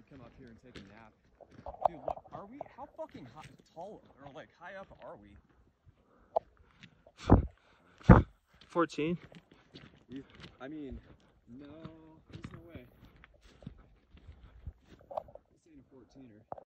come up here and take a nap. Dude, look, how fucking tall or like high up are we? 14. I mean, no, there's no way. This ain't a 14er.